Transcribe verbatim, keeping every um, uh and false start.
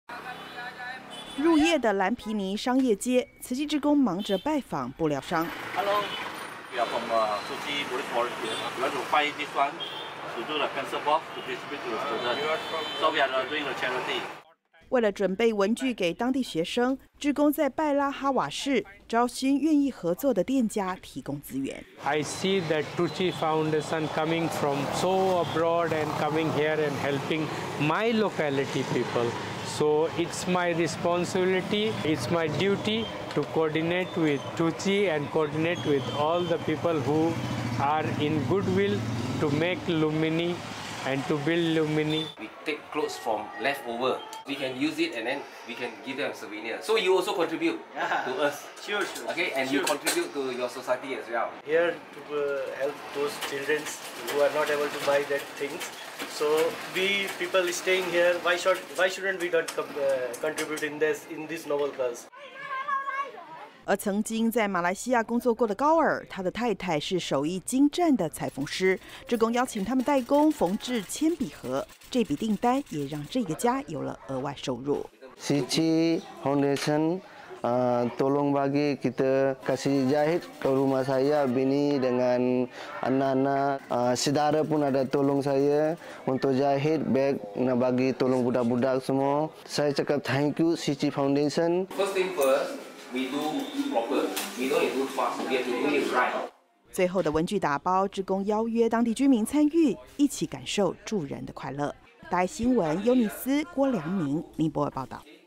入夜的蓝皮尼商业街，慈济志工忙着拜访布料商。 Hello, we are from uh, Tzu Chi Buddhist Forest here. We want to find this one to do the pencil box to distribute to the students. So we are uh, doing the charity. 为了准备文具给当地学生，志工在拜拉哈瓦市招新愿意合作的店家提供资源。 I see that Tzu Chi Foundation coming from so abroad and coming here and helping my locality people. So it's my responsibility, it's my duty to coordinate with Tzu Chi and coordinate with all the people who are in goodwill to make lumini and to build lumini. We take clothes from leftover. We can use it and then we can give them a souvenir. So you also contribute yeah. to us. Sure, sure. Okay, and sure. you contribute to your society as well. Here to uh, help those children who are not able to buy that things. So we people staying here. Why should why shouldn't we not uh, contribute in this in this noble cause? 而曾经在马来西亚工作过的高尔，他的太太是手艺精湛的裁缝师，志工邀请他们代工缝制铅笔盒，这笔订单也让这个家有了额外收入。 Tzu Chi Foundation uh, tolong bagi kita kasih jahit ke rumah saya, bini dengan anak-anak, uh, saudara pun ada tolong saya untuk jahit beg, nak bagi tolong budak-budak semua. Saya cakap thank you Tzu Chi Foundation. First thing first. We do proper. We don't do fast. We have to do it right. 最后的文具打包，志工邀约当地居民参与，一起感受助人的快乐。大爱新闻，尤尼斯、郭良明，尼泊尔报道。